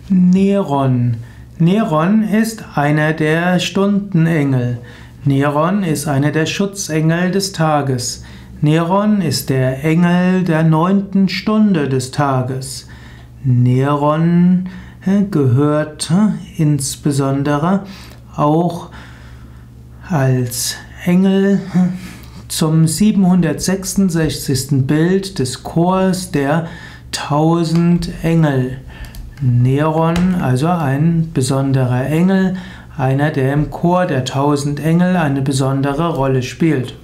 Neron. Neron ist einer der Stundenengel. Neron ist einer der Schutzengel des Tages. Neron ist der Engel der 9. Stunde des Tages. Neron gehört insbesondere auch als Engel zum 766. Bild des Chors der 1000 Engel. Neron, also ein besonderer Engel, einer, der im Chor der 1000 Engel eine besondere Rolle spielt.